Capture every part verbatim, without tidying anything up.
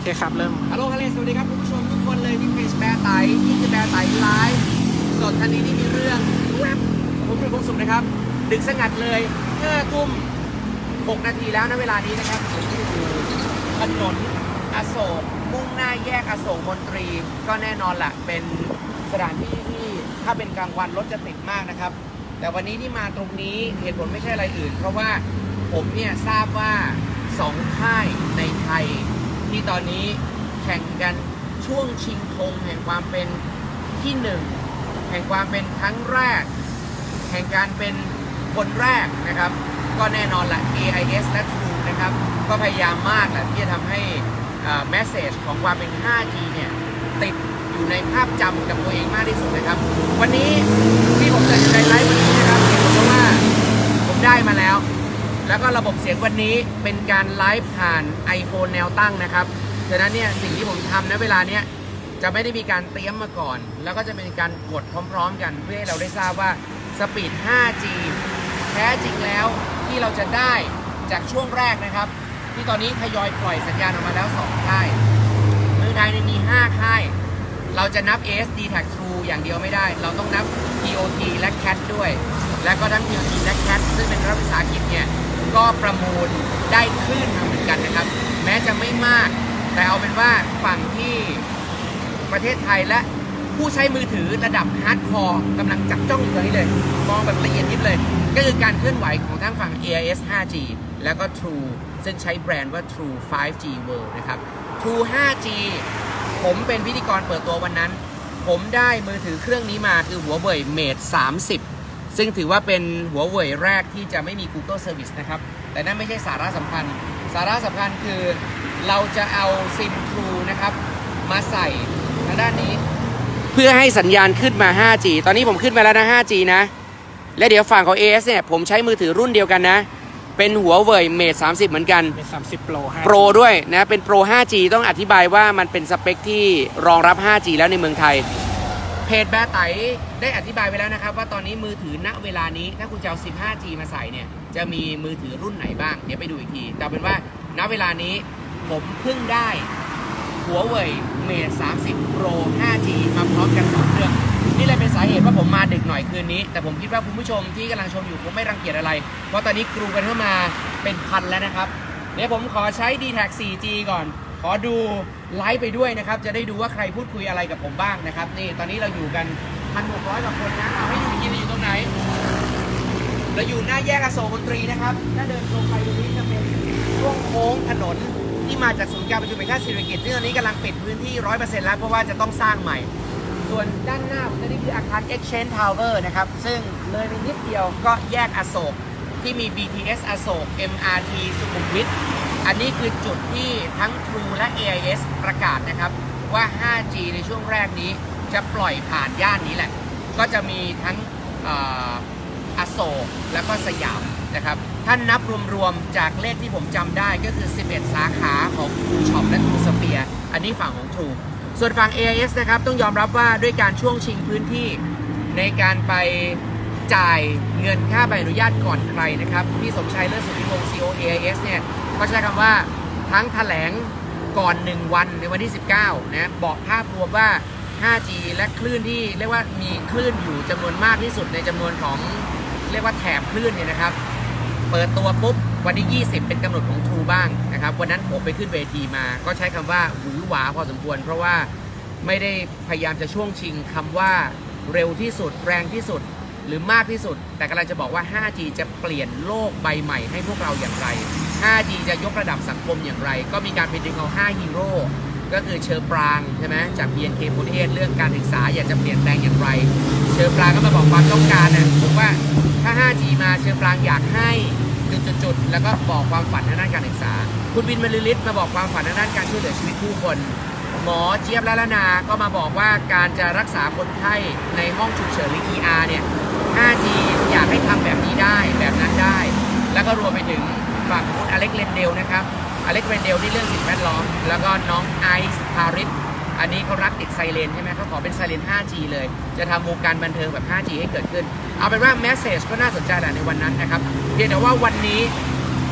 เคครับเริ่มฮัลโหลฮัลโหลสวัสดีครับคุณผู้ชมทุกคนเลยที่เพจแบร์ไตที่คือแบร์ไตไลฟ์สดทันนี้ที่มีเรื่องแวบผมเป็นพงศุขนะครับดึกสงัดเลยห้าทุ่มหกนาทีแล้วนะเวลานี้นะครับผมอยู่ถนนอโศกมุ่งหน้าแยกอโศกมนตรีก็แน่นอนละเป็นสถานที่ที่ถ้าเป็นกลางวันรถจะติดมากนะครับแต่วันนี้ที่มาตรงนี้เหตุผลไม่ใช่อะไรอื่นเพราะว่าผมเนี่ยทราบว่าสองค่ายในไทยที่ตอนนี้แข่งกันช่วงชิงธงแห่งความเป็นที่หนึ่งแห่งความเป็นครั้งแรกแห่งการเป็นคนแรกนะครับก็แน่นอนละ เอ ไอ เอส และ True นะครับก็พยายามมากแหละที่จะทำให้แมสเซจของความเป็น ห้าจี เนี่ยติดอยู่ในภาพจำกับตัวเองมากที่สุดนะครับวันนี้ที่ผมจะอยู่ในไลฟ์วันนี้นะครับเห็นเพราะว่าผมได้มาแล้วแล้วก็ระบบเสียงวันนี้เป็นการไลฟ์ผ่าน iPhone แนวตั้งนะครับฉะนั้นเนี่ยสิ่งที่ผมทำในเวลาเนี้ยจะไม่ได้มีการเตรียมมาก่อนแล้วก็จะเป็นการกดพร้อมๆกันเพื่อให้เราได้ทราบว่าสปีด ห้าจี แท้จริงแล้วที่เราจะได้จากช่วงแรกนะครับที่ตอนนี้ทยอยปล่อยสัญญาณออกมาแล้วสองค่ายเมืองไทยมีห้าค่ายเราจะนับ เอ เอส ดี แท็ก True อย่างเดียวไม่ได้เราต้องนับ ที โอ ที และ แคท ด้วยและก็ทั้ง ที โอ ที และ แคท ซึ่งเป็นรัฐวิสาหกิจเนี่ยก็ประมูลได้คลื่นมาเหมือนกันนะครับแม้จะไม่มากแต่เอาเป็นว่าฝั่งที่ประเทศไทยและผู้ใช้มือถือระดับฮาร์ดคอร์กำลังจับจ้องอยู่ตรงนี้เลยมองแบบละเอียดยิบเลยก็คือการเคลื่อนไหวของทั้งฝั่ง เอ ไอ เอส ห้าจี แล้วก็ True ซึ่งใช้แบรนด์ว่า True ไฟว์จี World นะครับ True ห้าจี ผมเป็นพิธีกรเปิดตัววันนั้นผมได้มือถือเครื่องนี้มาคือหัวเว่ย Mate สามสิบซึ่งถือว่าเป็นหัวเว่ยแรกที่จะไม่มี Google Service นะครับแต่นั่นไม่ใช่สาระสำคัญสาระสำคัญคือเราจะเอาซิม True นะครับมาใส่ทางด้านนี้เพื่อให้สัญญาณขึ้นมา ห้าจี ตอนนี้ผมขึ้นมาแล้วนะ ห้าจี นะและเดี๋ยวฝั่งของ เอ เอส เนี่ยผมใช้มือถือรุ่นเดียวกันนะเป็นหัวเว่ย Mate สามสิบเหมือนกัน Mate สามสิบ Pro โปรด้วยนะเป็น Pro ห้าจี ต้องอธิบายว่ามันเป็นสเปคที่รองรับ ห้าจี แล้วในเมืองไทยเพจแบร์ไตได้อธิบายไปแล้วนะครับว่าตอนนี้มือถือณเวลานี้ถ้าคุณจะเอาซิม ห้าจี มาใส่เนี่ยจะมีมือถือรุ่นไหนบ้างเดี๋ยวไปดูอีกทีแต่เป็นว่าณเวลานี้ผมเพิ่งได้หัวเว่ย Mate สามสิบ Pro ห้าจี มาพร้อมกันสองเครื่องนี่เลยเป็นสาเหตุว่าผมมาดึกหน่อยคืนนี้แต่ผมคิดว่าคุณผู้ชมที่กำลังชมอยู่คงไม่รังเกียจอะไรเพราะตอนนี้กรูกันเข้ามาเป็นพันแล้วนะครับเดี๋ยวผมขอใช้ ดี แท็ก โฟร์จี ก่อนขอดูไลฟ์ไปด้วยนะครับจะได้ดูว่าใครพูดคุยอะไรกับผมบ้างนะครับนี่ตอนนี้เราอยู่กัน หนึ่งพันหกร้อย กว่าคนนะเอาให้ดูอีกทีอยู่ตรงไหนเราอยู่หน้าแยกอโศกมนตรีนะครับถ้าเดินตรงไปตรงนี้จะเป็นช่วงโค้งถนนที่มาจากศูนย์การประชุมแห่งชาติสิริกิติ์ซึ่งตอนนี้กำลังปิดพื้นที่ ร้อยเปอร์เซ็นต์ แล้วเพราะว่าจะต้องสร้างใหม่ส่วนด้านหน้าผมนี่คืออาคาร Exchange Tower นะครับซึ่งเลยไปนิดเดียวก็แยกอโศกที่มี บี ที เอส อโศก เอ็ม อาร์ ที สุขุมวิทอันนี้คือจุดที่ทั้ง True และ เอ ไอ เอส ประกาศนะครับว่า ห้าจี ในช่วงแรกนี้จะปล่อยผ่านย่านนี้แหละก็จะมีทั้งอโศกแล้วก็สยามนะครับท่านนับรวมๆจากเลขที่ผมจำได้ก็คือสิบเอ็ดสาขาของ True Shop และ True Sphere อันนี้ฝั่งของ True ส่วนฝั่ง เอ ไอ เอส นะครับต้องยอมรับว่าด้วยการช่วงชิงพื้นที่ในการไปจ่ายเงินค่าใบอนุญาตก่อนใครนะครับพี่สมชัยเลิศสุทธิพงศ์ ซี อี โอ เอ ไอ เอส เนี่ยเขาใช้คำว่าทั้งแถลงก่อนหนึ่งวันในวันที่สิบเก้านะบอกภาพรวมว่า ห้าจี และคลื่นที่เรียกว่ามีคลื่นอยู่จำนวนมากที่สุดในจำนวนของเรียกว่าแถบคลื่นเนี่ยนะครับเปิดตัวปุ๊บวันที่ยี่สิบเป็นกำหนดของ True บ้างนะครับวันนั้นผมไปขึ้นเวทีมาก็ใช้คำว่าหวือหวาพอสมควรเพราะว่าไม่ได้พยายามจะช่วงชิงคำว่าเร็วที่สุดแรงที่สุดหรือมากที่สุดแต่กำลังจะบอกว่า ห้าจี จะเปลี่ยนโลกใบใหม่ให้พวกเราอย่างไร ห้าจี จะยกระดับสังคมอย่างไรก็มีการไปดึงเอาห้าฮีโร่ก็คือเชอร์ปรางใช่ไหมจาก บี เอ็น เค โฟร์ตี้เอท เรื่องการศึกษาอยากจะเปลี่ยนแปลงอย่างไรเชอร์ปรางก็มาบอกความต้องการนะผมว่าถ้า ห้าจี มาเชอร์ปรางอยากให้จุดๆแล้วก็บอกความฝันทางด้านการศึกษาคุณบินบรรลือฤทธิ์มาบอกความฝันทางด้านการช่วยเหลือชีวิตผู้คนหมอเจี๊ยบละละนาก็มาบอกว่าการจะรักษาคนไข้ในห้องฉุกเฉินหรือ อี อาร์ เนี่ย ห้าจี อยากให้ทำแบบนี้ได้แบบนั้นได้แล้วก็รวมไปถึงฝั่งคุณอเล็กเรนเดลนะครับอเล็กเรนเดลนี่เรื่องสิ่งแวดล้อมแล้วก็น้องไอซ์พาริสอันนี้เขารักติดไซเรนใช่ไหมเขาขอเป็นไซเรน ห้าจี เลยจะทำวงการบันเทิงแบบ ห้าจี ให้เกิดขึ้นเอาเป็นว่าแมสเซจก็น่าสนใจแหละในวันนั้นนะครับเพียงแต่ว่าวันนี้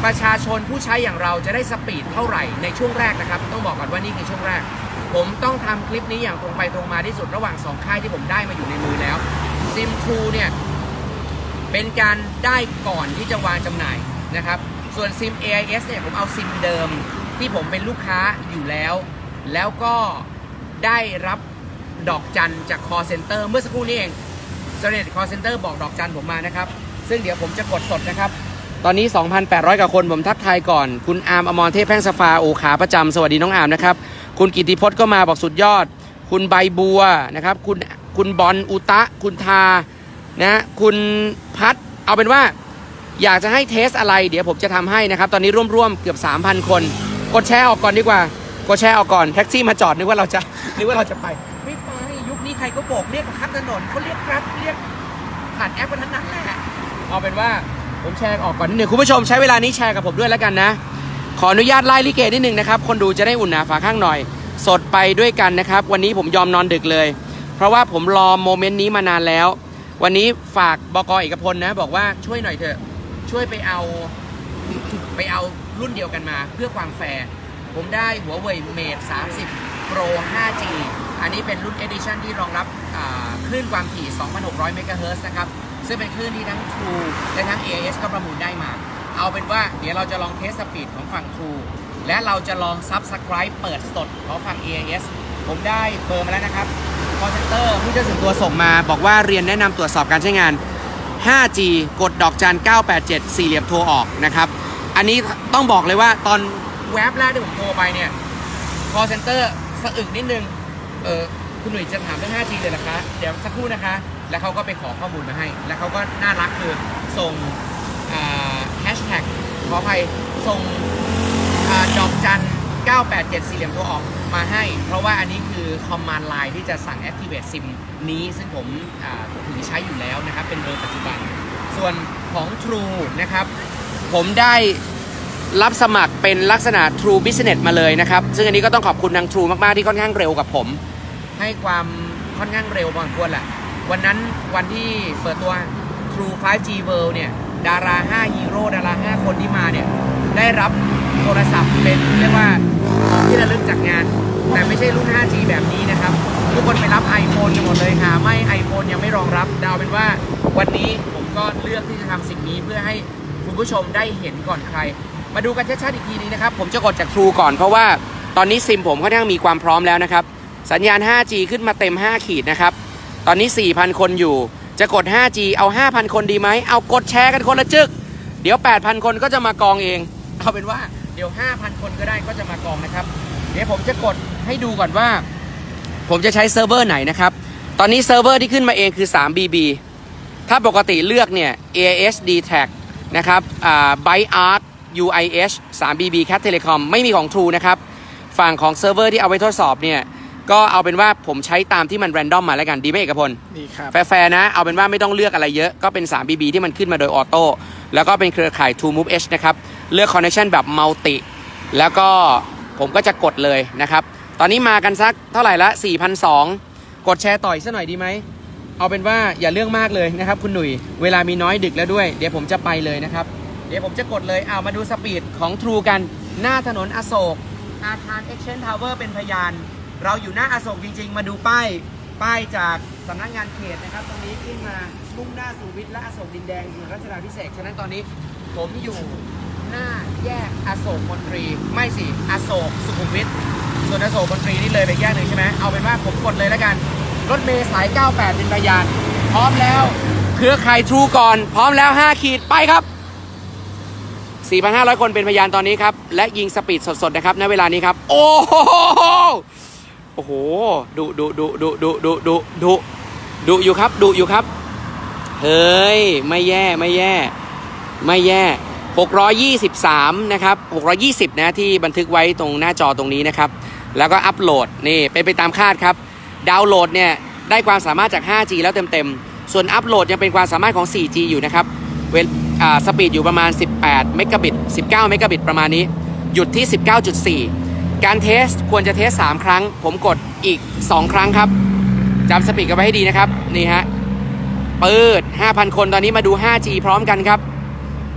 ประชาชนผู้ใช้อย่างเราจะได้สปีดเท่าไหร่ในช่วงแรกนะครับต้องบอกก่อนว่านี่คือช่วงแรกผมต้องทำคลิปนี้อย่างตรงไปตรงมาที่สุดระหว่างสองค่ายที่ผมได้มาอยู่ในมือแล้วซิม True เนี่ยเป็นการได้ก่อนที่จะวางจำหน่ายนะครับส่วนซิม เอ ไอ เอส เนี่ยผมเอาซิมเดิมที่ผมเป็นลูกค้าอยู่แล้วแล้วก็ได้รับดอกจันจาก call center เมื่อสักครู่นี้เองเซเลต call center บอกดอกจันผมมานะครับซึ่งเดี๋ยวผมจะกดสดนะครับตอนนี้ สองพันแปดร้อย กว่าคนผมทักทายก่อนคุณอาร์มอมรเทพแพ่งสฟาโอขาประจำสวัสดีน้องอาร์มนะครับคุณกิติพจน์ก็มาบอกสุดยอดคุณใบบัวนะครับคุณคุณบอลอุตะคุณทานะคุณพัดเอาเป็นว่าอยากจะให้เทสอะไรเดี๋ยวผมจะทำให้นะครับตอนนี้ร่วมๆเกือบ สามพัน คนกดแชร์ออกก่อนดีกว่ากดแชร์ออกก่อนแท็กซี่มาจอดนึกว่าเราจะนึกว่าเราจะไปไม่ไปยุคนี้ใครก็โบกเรียกข้ามถนนเขาเรียกกราฟเรียกผ่านแอปกันทั้งนั้นแหละเอาเป็นว่าผมแชร์ออกก่อนนิดนึงคุณผู้ชมใช้เวลานี้แชร์กับผมด้วยแล้วกันนะขออนุญาตไล่ลิเกนิดนึงนะครับคนดูจะได้อุ่นหนาฝาข้างหน่อยสดไปด้วยกันนะครับวันนี้ผมยอมนอนดึกเลยเพราะว่าผมรอโมเมนต์นี้มานานแล้ววันนี้ฝากบก.เอกพลนะบอกว่าช่วยหน่อยเถอะช่วยไปเอาไปเอารุ่นเดียวกันมาเพื่อความแฟร์ผมได้หัวเว่ยเมทสามสิบ Pro ไฟว์จี อันนี้เป็นรุ่น Edition ที่รองรับคลื่นความถี่ สองพันหกร้อย เมกะเฮิรตซ์ นะครับซึ่งเป็นคลื่นที่ทั้ง True และทั้ง เอ ไอ เอส ก็ประมูลได้มาเอาเป็นว่าเดี๋ยวเราจะลองเทสสปีดของฝั่ง True และเราจะลอง Subscribe เปิดสดของฝั่ง เอ ไอ เอส ผมได้เบอร์มาแล้วนะครับ call center ผู้เจ้าส่วนตัวส่งมาบอกว่าเรียนแนะนำตรวจสอบการใช้งาน ห้าจี กดดอกจันเก้าแปดเจ็ดสี่เหลี่ยมโทรออกนะครับอันนี้ต้องบอกเลยว่าตอนแวบแรกที่ผมโทรไปเนี่ย call center สะอึกนิดนึงเออคุณหนุ่ยจะถามเรื่อง ห้าจี เลยเหรอคะเดี๋ยวสักครู่นะคะแล้วเขาก็ไปขอข้อมูลมาให้แล้วเขาก็น่ารักคือส่งแฮชแท็กขออภัยส่งดอกจันเก้าแปดเจ็ดสี่เหลี่ยมโทรออกมาให้เพราะว่าอันนี้คือ command line ที่จะสั่ง activate sim นี้ซึ่งผมถือใช้อยู่แล้วนะครับเป็นเบอร์ปัจจุบันส่วนของ True นะครับผมได้รับสมัครเป็นลักษณะ True Business มาเลยนะครับซึ่งอันนี้ก็ต้องขอบคุณทาง True มากๆที่ค่อนข้างเร็วกับผมให้ความค่อนข้างเร็วพอสมควรแหละวันนั้นวันที่เปิดตัว True ไฟว์จี World เนี่ยดาราห้าฮีโร่ดาราห้าคนที่มาเนี่ยได้รับโทรศัพท์เป็นเรียกว่าของที่ระลึกจากงานแต่ไม่ใช่รุ่น ห้าจี แบบนี้นะครับทุกคนไปรับ iPhone กันหมดเลยค่ะไม่ iPhone ยังไม่รองรับดาวเป็นว่าวันนี้ผมก็เลือกที่จะทำสิ่งนี้เพื่อให้คุณผู้ชมได้เห็นก่อนใครมาดูกันชัดๆอีกทีนี้นะครับผมจะกดจาก True ก่อนเพราะว่าตอนนี้ซิมผมค่อนข้างมีความพร้อมแล้วนะครับสัญญาณ ห้าจี ขึ้นมาเต็มห้าขีดนะครับตอนนี้ สี่พัน คนอยู่จะกด ห้าจี เอา ห้าพัน คนดีไหมเอากดแชร์กันคนละจึกเดี๋ยว แปดพัน คนก็จะมากองเองเอาเป็นว่าเดี๋ยว ห้าพัน คนก็ได้ก็จะมากองนะครับเดี๋ยวผมจะกดให้ดูก่อนว่าผมจะใช้เซิร์ฟเวอร์ไหนนะครับตอนนี้เซิร์ฟเวอร์ที่ขึ้นมาเองคือ ทรี บี บี ถ้าปกติเลือกเนี่ย เอ ไอ เอส ดี แท็ก นะครับอ่า ByteArt ยู ไอ เอช ทรี บี บี Cat Telecom ไม่มีของ True นะครับฝั่งของเซิร์ฟเวอร์ที่เอาไว้ทดสอบเนี่ยก็เอาเป็นว่าผมใช้ตามที่มันแรนดอมมาแล้วกันดีไหมเอกพลดีครับแฟร์ๆนะเอาเป็นว่าไม่ต้องเลือกอะไรเยอะก็เป็น ทรี บี บี ที่มันขึ้นมาโดยออโต้แล้วก็เป็นเครือข่าย True Move Edge นะครับเลือก Connection แบบ Multi แล้วก็ผมก็จะกดเลยนะครับตอนนี้มากันสักเท่าไหร่ละ สี่พันสองร้อย กดแชร์ต่ออีกสักหน่อยดีไหมเอาเป็นว่าอย่าเรื่องมากเลยนะครับคุณหนุ่ยเวลามีน้อยดึกแล้วด้วยเดี๋ยวผมจะไปเลยนะครับเดี๋ยวผมจะกดเลยเอามาดูสปีดของ True กันหน้าถนนอโศกอาคาร Exchange Tower เป็นพยานเราอยู่หน้าอโศกจริงๆมาดูป้ายป้ายจากสำนักงานเขตนะครับตรงนี้ขึ้นมามุ่งหน้าสู่วิทย์และอโศกดินแดงอยู่รัชดาภิเษกฉะนั้นตอนนี้ผมอยู่หน้าแยกอโศกมนตรีไม่สิอโศกสุขุมวิทส่วนอโศกมนตรีนี่เลยไปแยกหนึ่งใช่ไหมเอาเป็นว่าผมกดเลยแล้วกันรถเมล์สายเก้าแปดเป็นพยานพร้อมแล้วเครือข่าย True ก่อนพร้อมแล้วห้าขีดไปครับ สี่พันห้าร้อย คนเป็นพยานตอนนี้ครับและยิงสปีดสดๆนะครับณเวลานี้ครับโอ้โหโอ้โหดุดุดุดุดุดุดุดุดุอยู่ครับดุอยู่ครับเฮ้ยไม่แย่ไม่แย่ไม่แย่หกร้อยยี่สิบสามนะครับหกร้อยยี่สิบนะที่บันทึกไว้ตรงหน้าจอตรงนี้นะครับแล้วก็อัปโหลดนี่เป็นไปตามคาดครับดาวน์โหลดเนี่ยได้ความสามารถจาก ห้าจี แล้วเต็มๆส่วนอัปโหลดยังเป็นความสามารถของ โฟร์จี อยู่นะครับเวลอ่าสปีดอยู่ประมาณสิบแปดเมกะบิตสิบเก้าเมกะบิตประมาณนี้หยุดที่ สิบเก้าจุดสี่ การเทสควรจะเทสสามครั้งผมกดอีกสองครั้งครับจำสปีดกันไว้ให้ดีนะครับนี่ฮะเปิด ห้าพัน คนตอนนี้มาดู ห้าจี พร้อมกันครับ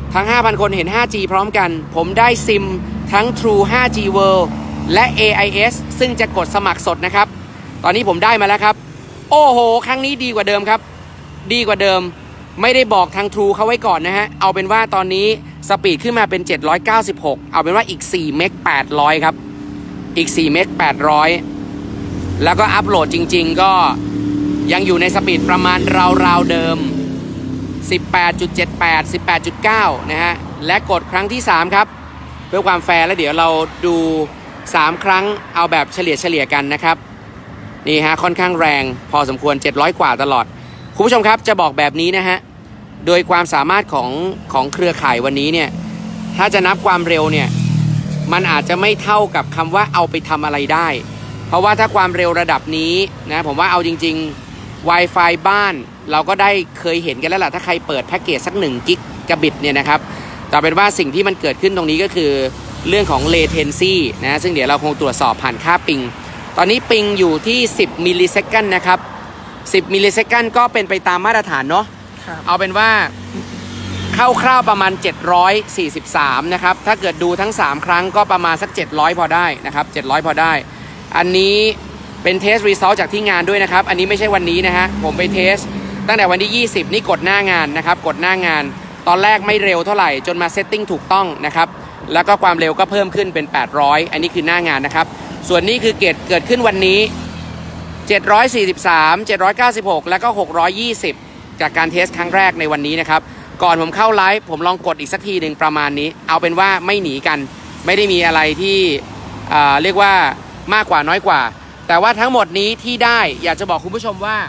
ทั้ง ห้าพัน คนเห็น ห้าจี พร้อมกันผมได้ซิมทั้ง True ไฟว์จี World และ เอ ไอ เอส ซึ่งจะกดสมัครสดนะครับตอนนี้ผมได้มาแล้วครับโอ้โหครั้งนี้ดีกว่าเดิมครับดีกว่าเดิมไม่ได้บอกทาง True เขาไว้ก่อนนะฮะเอาเป็นว่าตอนนี้สปีดขึ้นมาเป็นเจ็ดร้อยเก้าสิบหกเอาเป็นว่าอีกสี่เมกแปดร้อยครับอีกสี่เมกแปดร้อยแล้วก็อัปโหลดจริงๆก็ยังอยู่ในสปีดประมาณราวๆเดิม สิบแปดจุดเจ็ดแปด สิบแปดจุดเก้า นะฮะและกดครั้งที่สามครับเพื่อความแฟร์แล้วเดี๋ยวเราดูสามครั้งเอาแบบเฉลี่ยเฉลี่ยกันนะครับนี่ฮะค่อนข้างแรงพอสมควรเจ็ดร้อยกว่าตลอดคุณผู้ชมครับจะบอกแบบนี้นะฮะโดยความสามารถของของเครือข่ายวันนี้เนี่ยถ้าจะนับความเร็วเนี่ยมันอาจจะไม่เท่ากับคำว่าเอาไปทำอะไรได้เพราะว่าถ้าความเร็วระดับนี้นะผมว่าเอาจริงๆ Wi-Fi บ้านเราก็ได้เคยเห็นกันแล้วล่ะถ้าใครเปิดแพ็กเกจสักหนึ่งกิกะบิตเนี่ยนะครับแต่เป็นว่าสิ่งที่มันเกิดขึ้นตรงนี้ก็คือเรื่องของ latency นะซึ่งเดี๋ยวเราคงตรวจสอบผ่านค่าปิงตอนนี้ปิงอยู่ที่สิบมิลลิเซคันนะครับสิบมิลลิเซคันก็เป็นไปตามมาตรฐานเนาะเอาเป็นว่าคร่าวๆประมาณเจ็ดร้อยสี่สิบสามนะครับถ้าเกิดดูทั้งสามครั้งก็ประมาณสักเจ็ดร้อยพอได้นะครับเจ็ดร้อยพอได้อันนี้เป็นเทสรีซอลจากที่งานด้วยนะครับอันนี้ไม่ใช่วันนี้นะฮะผมไปเทสตั้งแต่วันที่ยี่สิบนี่กดหน้างานนะครับกดหน้างานตอนแรกไม่เร็วเท่าไหร่จนมาเซตติ้งถูกต้องนะครับแล้วก็ความเร็วก็เพิ่มขึ้นเป็นแปดร้อยอันนี้คือหน้างานนะครับส่วนนี้คือเกิดเกิดขึ้นวันนี้เจ็ดร้อยสี่สิบสาม เจ็ดร้อยเก้าสิบหกแล้วก็หกร้อยยี่สิบจากการเทสครั้งแรกในวันนี้นะครับก่อนผมเข้าไลฟ์ผมลองกดอีกสักทีหนึ่งประมาณนี้เอาเป็นว่าไม่หนีกันไม่ได้มีอะไรที่เรียกว่ามากกว่าน้อยกว่าแต่ว่าทั้งหมดนี้ที่ได้อยากจะบอกคุณผู้ชมว่า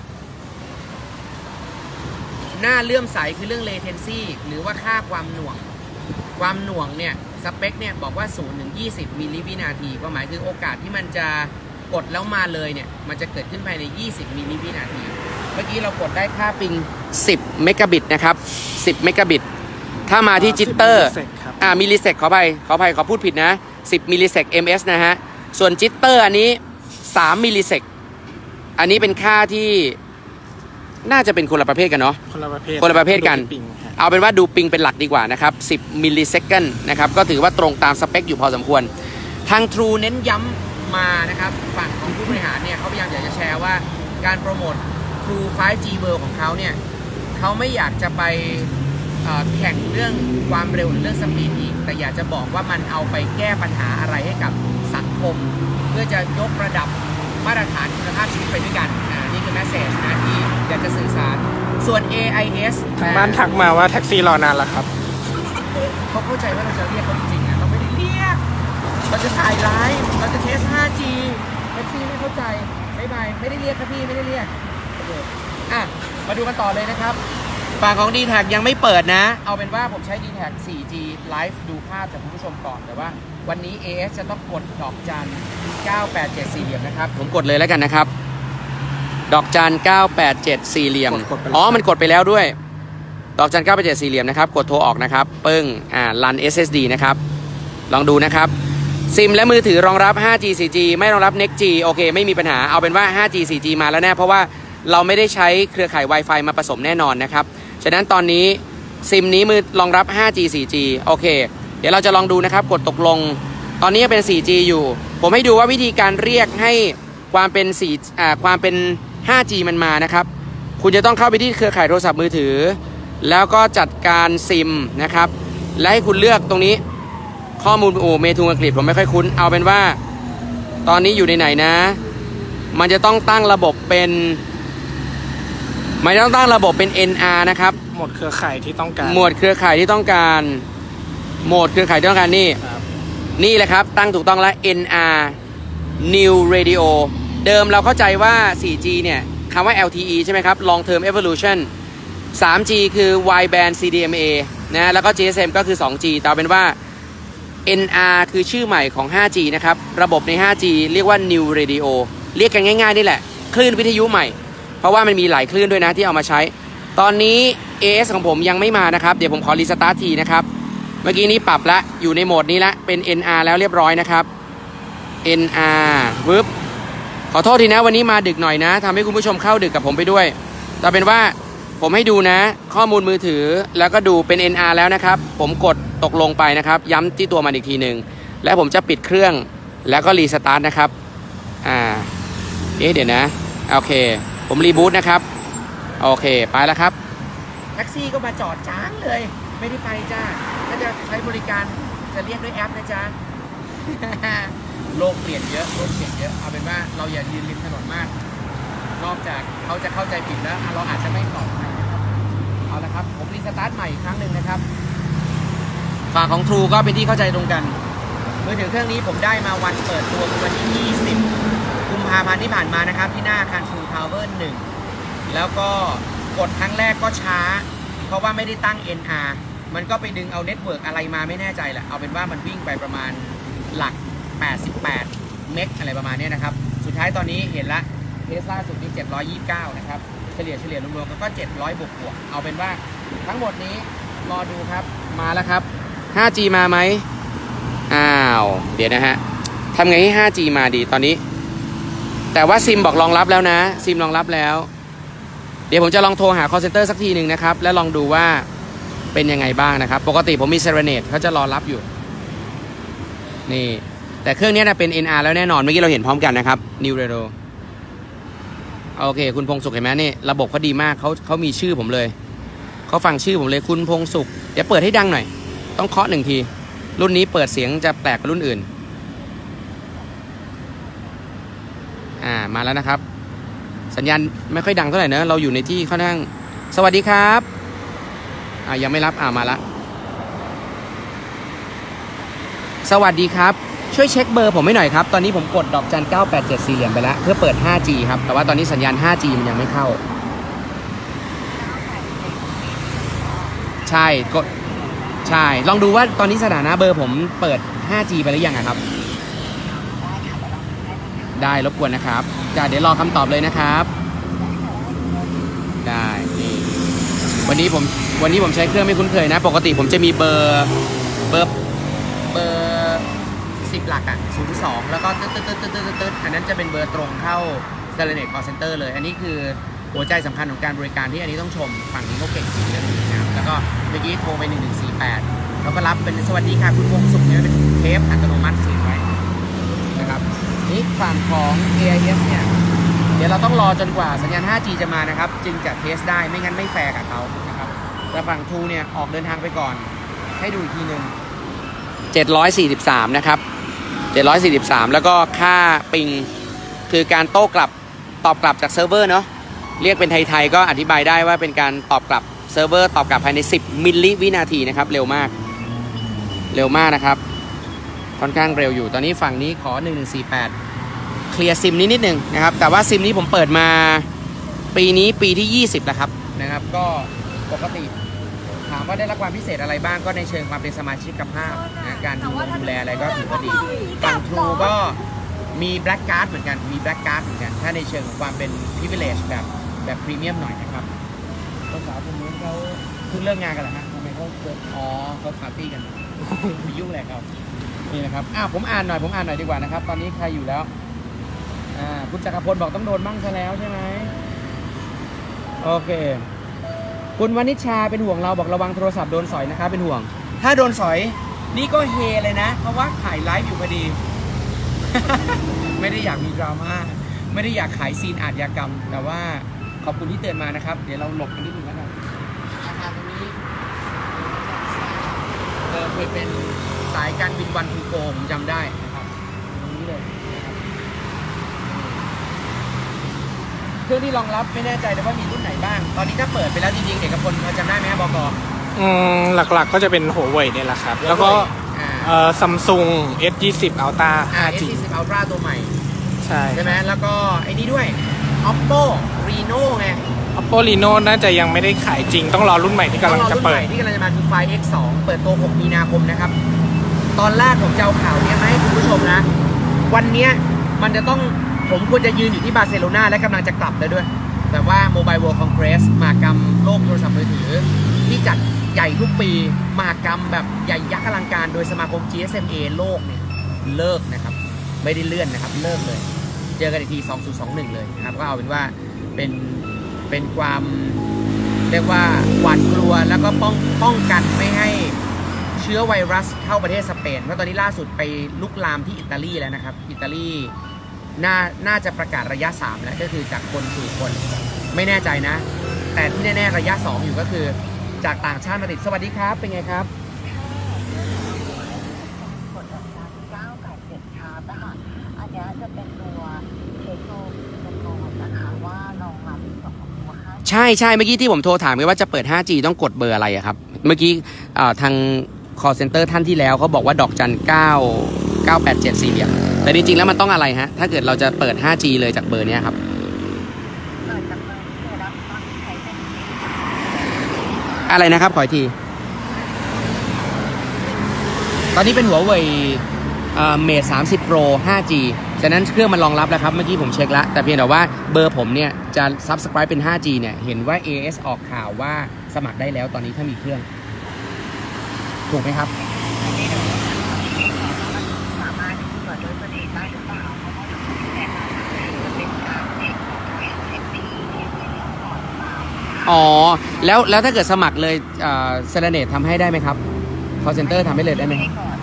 หน้าเลื่อมใสคือเรื่อง latency หรือว่าค่าความหน่วงความหน่วงเนี่ยสเปคเนี่ยบอกว่าศูนย์ถึงยี่สิบมิลลิวินาทีก็หมายคือโอกาสที่มันจะกดแล้วมาเลยเนี่ยมันจะเกิดขึ้นภายในยี่สิบมิลลิวินาทีเมื่อกี้เรากดได้ค่าปิงสิบเมกะบิตนะครับสิบเมกะบิตถ้ามาที่จิตเตอร์อ่ามิลลิเซกขอไปขอไปขอพูดผิดนะสิบมิลลิเซก เอ็ม เอส นะฮะส่วนจิตเตอร์อันนี้สามมิลลิเซกอันนี้เป็นค่าที่น่าจะเป็นคนละประเภทกันเนาะคนละประเภทคนละประเภทกันเอาเป็นว่าดูปิงเป็นหลักดีกว่านะครับสิบมิลลิเซคันนะครับก็ถือว่าตรงตามสเปคอยู่พอสมควรทาง True เน้นย้ำมานะครับฝั่งของผู้บริหารเนี่ยเขาพยายามอยากจะแชร์ว่าการโปรโมท True ไฟว์จี World ของเขาเนี่ยเขาไม่อยากจะไปแข่งเรื่องความเร็วหรือเรื่องสปีดอีกแต่อยากจะบอกว่ามันเอาไปแก้ปัญหาอะไรให้กับสังคมเพื่อจะยกระดับมาตรฐานคุณภาพชีวิตไปด้วยกันนี่คือแมสเซจนะที่อยากจะสื่อสารส่วน เอ ไอ เอสทางบ้านทักมาว่าแท็กซี่รอนานแล้วครับเขาเข้าใจว่าเราจะเรียกเขาจริงๆนะเราไม่ได้เรียกเราจะถ่ายไลฟ์เราจะเทส ห้าจี แท็กซี่ไม่เข้าใจไม่ไปไม่ได้เรียกครับพี่ไม่ได้เรียกอ่ะมาดูกันต่อเลยนะครับฝั่งของ ดี แท็ก ยังไม่เปิดนะเอาเป็นว่าผมใช้ ดี แท็ก โฟร์จี ไลฟ์ดูภาพจากคุณผู้ชมก่อนแต่ว่าวันนี้ เอ เอส จะต้องกดดอกจันเก้าแปดเจ็ดสี่เหลี่ยมนะครับผมกดเลยแล้วกันนะครับดอกจันเก้าแปดเจ็ดสี่เหลี่ยมอ๋อมันกดไปแล้วด้วยดอกจันเก้าแปดเจ็ดสี่เหลี่ยมนะครับกดโทรออกนะครับปึ้งอ่ารัน เอส เอส ดี นะครับลองดูนะครับซิมและมือถือรองรับ ห้าจี โฟร์จี ไม่รองรับ เน็กซ์ จี โอเคไม่มีปัญหาเอาเป็นว่า ห้าจี โฟร์จี มาแล้วแน่เพราะว่าเราไม่ได้ใช้เครือข่าย Wi-Fi มาผสมแน่นอนนะครับฉะนั้นตอนนี้ซิมนี้มือรองรับ ห้าจี โฟร์จี โอเคเดี๋ยวเราจะลองดูนะครับกดตกลงตอนนี้เป็น โฟร์จี อยู่ผมให้ดูว่าวิธีการเรียกให้ความเป็นสี่อ่าความเป็น ห้าจี มันมานะครับคุณจะต้องเข้าไปที่เครือข่ายโทรศัพท์มือถือแล้วก็จัดการซิมนะครับและให้คุณเลือกตรงนี้ข้อมูลโอ้เมทูอังกฤษผมไม่ค่อยคุ้นเอาเป็นว่าตอนนี้อยู่ในไหนนะมันจะต้องตั้งระบบเป็นมันจะต้องตั้งระบบเป็น เอ็น อาร์ นะครับโหมดเครือข่ายที่ต้องการโหมดเครือข่ายที่ต้องการโหมดเครือข่ายที่ต้องการนี่นี่แหละครับตั้งถูกต้องแล้ว เอ็น อาร์ New Radio เดิมเราเข้าใจว่า โฟร์จี เนี่ยคำว่า แอล ที อี ใช่ไหมครับ Long Term Evolution ทรีจี คือ Wideband ซี ดี เอ็ม เอ นะแล้วก็ จี เอส เอ็ม ก็คือ ทู จี แต่เป็นว่า เอ็น อาร์ คือชื่อใหม่ของ ห้าจี นะครับระบบใน ห้าจี เรียกว่า New Radio เรียกกันง่ายๆนี่แหละคลื่นวิทยุใหม่เพราะว่ามันมีหลายคลื่นด้วยนะที่เอามาใช้ตอนนี้ เอ เอส ของผมยังไม่มานะครับเดี๋ยวผมขอรีสตาร์ททีนะครับเมื่อกี้นี้ปรับละอยู่ในโหมดนี้ละเป็น เอ็น อาร์ แล้วเรียบร้อยนะครับ เอ็น อาร์ วึบขอโทษทีนะวันนี้มาดึกหน่อยนะทำให้คุณผู้ชมเข้าดึกกับผมไปด้วยแต่เป็นว่าผมให้ดูนะข้อมูลมือถือแล้วก็ดูเป็น เอ็น อาร์ แล้วนะครับผมกดตกลงไปนะครับย้ำที่ตัวมันอีกทีหนึ่งแล้วผมจะปิดเครื่องแล้วก็รีสตาร์ทนะครับอ่าเอ๊ะเดี๋ยวนะโอเคผมรีบูตนะครับโอเคไปแล้วครับแท็กซี่ก็มาจอดจ้างเลยไม่ได้ไปจ้าถ้าจะใช้บริการจะเรียกด้วยแอปนะจ๊ะ โลกเปลี่ยนเยอะโลกเปลี่ยนเยอะเอาเป็นว่าเราอย่ายืนริมถนนมากนอกจากเขาจะเข้าใจผิดแล้วเราอาจจะไม่ปลอดภัยนะครับเอาละครับผมรีสตาร์ทใหม่อีกครั้งหนึ่งนะครับฝั่งของ True ก็เป็นที่เข้าใจตรงกันมือถือเครื่องนี้ผมได้มาวันเปิดตัววันที่ยี่สิบกุมภาพันธ์ที่ผ่านมานะครับที่หน้าอาคาร True Tower หนึ่งแล้วก็กดครั้งแรกก็ช้าเพราะว่าไม่ได้ตั้ง เอ็น อาร์ มันก็ไปดึงเอาเน็ตเวิร์กอะไรมาไม่แน่ใจแหละเอาเป็นว่ามันวิ่งไปประมาณหลักแปดสิบแปดเมกอะไรประมาณนี้นะครับสุดท้ายตอนนี้เห็นละเทสล่าสุดที่เจ็ดร้อยยี่สิบเก้านะครับเฉลี่ยเฉลี่ยรวมๆก็เจ็ดร้อยบวกบวกเอาเป็นว่าทั้งหมดนี้รอดูครับมาแล้วครับ ห้าจี มาไหมอ้าวเดี๋ยวนะฮะทำไงให้ ห้าจี มาดีตอนนี้แต่ว่าซิมบอกรองรับแล้วนะซิมรองรับแล้วเดี๋ยวผมจะลองโทรหา call center สักทีหนึ่งนะครับแล้วลองดูว่าเป็นยังไงบ้างนะครับปกติผมมี Serenade เขาจะรอรับอยู่นี่แต่เครื่องนี้นะเป็น เอ็น อาร์ แล้วแน่นอนเมื่อกี้เราเห็นพร้อมกันนะครับ New Rero โอเคคุณพงสุขเห็นไหมนี่ระบบเขาดีมากเขาเขามีชื่อผมเลยเขาฟังชื่อผมเลยคุณพงสุขเดี๋ยวเปิดให้ดังหน่อยต้องเคาะหนึ่งทีรุ่นนี้เปิดเสียงจะแปลกกว่ารุ่นอื่นอ่ามาแล้วนะครับสัญญาณไม่ค่อยดังเท่าไหร่เนอะเราอยู่ในที่ค่อนข้างสวัสดีครับอ่ายังไม่รับอ่ามาละสวัสดีครับช่วยเช็คเบอร์ผมให้หน่อยครับตอนนี้ผมกดดอกจันเก้าแปดเจ็ดสี่เหลี่ยมไปแล้วเพื่อเปิด ห้าจี ครับแต่ว่าตอนนี้สัญญาณ ห้าจี มันยังไม่เข้าใช่กดใช่ลองดูว่าตอนนี้สถานะเบอร์ผมเปิด ห้าจี ไปหรือยังครับได้รบกวนนะครับจะเดี๋ยวรอคำตอบเลยนะครับได้นี่วันนี้ผมวันนี้ผมใช้เครื่องไม่คุ้นเคยนะปกติผมจะมีเบอร์เบอร์เบอร์สิบหลักอ่ะศูนย์สองแล้วก็ตึ๊ดตึ๊ดตึ๊ดตึ๊ดตึ๊ดตึ๊ดอันนั้นจะเป็นเบอร์ตรงเข้า Serenade Call Center เลยอันนี้คือหัวใจสำคัญของการบริการที่อันนี้ต้องชมฝั่งนี้เขาเก่งจริงๆนะครับแล้วก็เมื่อกี้โทรไปหนึ่งหนึ่งสี่แปดแล้วก็รับเป็นสวัสดีค่ะคุณวงสุขเนี่ยเป็นเทปอัตโนมัติเสียงไว้นะครับนี่ฝั่งของ เอ ไอ เอส เนี่ยเดี๋ยวเราต้องรอจนกว่าสัญญาณ ห้าจี จะมานะครับจึงจะเทสได้ไม่งั้นไม่แฟร์กับเขานะครับแต่ฝั่ง True เนี่ยออกเดินทางไปก่อนให้ดูอีกทีหนึ่งเจ็ดร้อยสี่สิบสามนะครับเจ็ดร้อยสี่สิบสามแล้วก็ค่าปิงคือการโต้กลับตอบกลับจากเซิร์ฟเวอร์เนาะเรียกเป็นไทยๆก็อธิบายได้ว่าเป็นการตอบกลับเซิร์ฟเวอร์ตอบกลับภายในสิบมิลลิวินาทีนะครับเร็วมากเร็วมากนะครับค่อนข้างเร็วอยู่ตอนนี้ฝั่งนี้ขอหนึ่งหนึ่งสี่แปดเคลียร์ซิมนี้นิดนึงนะครับแต่ว่าซิมนี้ผมเปิดมาปีนี้ปีที่ยี่สิบแล้วครับนะครับก็ปกติถามว่าได้รับความพิเศษอะไรบ้างก็ในเชิงความเป็นสมาชิกภาพนะการดูดูแลอะไรก็ถือว่าดีฝั่ง True ก็มีแบล็กการ์ดเหมือนกันมีแบล็กการ์ดเหมือนกันถ้าในเชิงของความเป็น privilege แบบแบบพรีเมียมหน่อยนะครับภาษาคนนู้นเขาเพิ่งเลิกงานกันเหรอฮะทำไมเขาเกิดอ๋อเขาปาร์ตี้กันมียุ่งอะไรครับนี่นะครับอ้าวผมอ่านหน่อยผมอ่านหน่อยดีกว่านะครับตอนนี้ใครอยู่แล้วอ่าคุณจักรพลบอกต้องโดนบ้างซะแล้วใช่ไหมโอเคคุณวณิชชาเป็นห่วงเราบอกระวังโทรศัพท์โดนสอยนะครับเป็นห่วงถ้าโดนสอยนี่ก็เฮเลยนะเพราะว่าถ่ายไลฟ์อยู่พอดี ไม่ได้อยากมีดราม่าไม่ได้อยากขายซีนอาชญากรรมแต่ว่าขอบคุณที่เตือนมานะครับเดี๋ยวเราหลบกันนิดนึงแล้วกันอาคารตรงนี้เออเคยเป็นสายการบินวันทูโกผมจำได้นะครับตรงนี้เลยเครื่องที่รองรับไม่แน่ใจแต่ว่ามีรุ่นไหนบ้างตอนนี้ถ้าเปิดไปแล้วจริงๆเอกพลพอจำได้ไหมครับบก. อืมหลักๆก็จะเป็นหัวเว่ยเนี่ยแหละครับแล้วก็เอ่อ Samsung เอส ยี่สิบ Ultra อ่าห้าเอสจียี่สิบ Ultra ตัวใหม่ใช่ใช่ไหมแล้วก็ไอ้นี่ด้วย Oppo Reno ไง Oppo Reno น่าจะยังไม่ได้ขายจริงต้องรอรุ่นใหม่ที่กำลังจะเปิดที่กำลังจะมาคือ Find เอ็กซ์ สอง เปิดตัวหกมีนาคมนะครับตอนแรกผมจะเอาข่าวนี้มาให้คุณผู้ชมนะวันนี้มันจะต้องผมควรจะยืนอยู่ที่บาร์เซโลนาและกำลังจะกลับแล้วด้วยแต่ว่า Mobile World Congress มหกรรมโลกโทรศัพท์มือถือที่จัดใหญ่ทุกปีมหกรรมแบบใหญ่ยักษ์อลังการโดยสมาคม จี เอส เอ็ม เอ โลกเนี่ยเลิกนะครับไม่ได้เลื่อนนะครับเลิกเลยเจอกันอีกทีสองพันยี่สิบเอ็ดเลยนะครับก็เอาเป็นว่าเป็นเป็นความเรียกว่าหวาดกลัวแล้วก็ป้องป้องกันไม่ให้เชื้อไวรัสเข้าประเทศสเปนเพราะตอนนี้ล่าสุดไปลุกลามที่อิตาลีแล้วนะครับอิตาลีน่าน่าจะประกาศระยะสามแล้วก็คือจากคนสู่คนไม่แน่ใจนะแต่ที่แน่ๆระยะสองอยู่ก็คือจากต่างชาติมาติดสวัสดีครับเป็นไงครับอันนี้จะเป็นตัวเทคโนโลยีนะคะว่ารองรับกับตัวห้าจีใช่ใช่เมื่อกี้ที่ผมโทรถามไปว่าจะเปิด ห้าจี ต้องกดเบอร์อะไรอะครับเมื่อกี้ทาง call center ท่านที่แล้วเขาบอกว่าดอกจันเก้า เก้าแปดเจ็ดสี่เหลี่ยมแต่จริงๆแล้วมันต้องอะไรฮะถ้าเกิดเราจะเปิด ห้าจี เลยจากเบอร์นี้ครับเปิดจากเบอร์ที่เราตอนใช้เป็นอะไรนะครับขออีกทีตอนนี้เป็นหัวเว่ยเมทสามสิบ Pro ห้าจี ฉะนั้นเครื่องมันรองรับแล้วครับเมื่อกี้ผมเช็คแล้วแต่เพียงแต่ว่าเบอร์ผมเนี่ยจะ Subscribe เป็น ห้าจี เนี่ยเห็นว่า เอ เอส ออกข่าวว่าสมัครได้แล้วตอนนี้ถ้ามีเครื่องถูกไหมครับสามารถเปิดด้วยตัวเองได้หรือเปล่าเพราะว่าแนะนำจะเป็นการเช็คเช็คปีก่อนเปล่าอ๋อแล้วแล้วถ้าเกิดสมัครเลยเอ่อเซเลเนตทำให้ได้ไหมครับ call center ทำให้เลยได้ไหม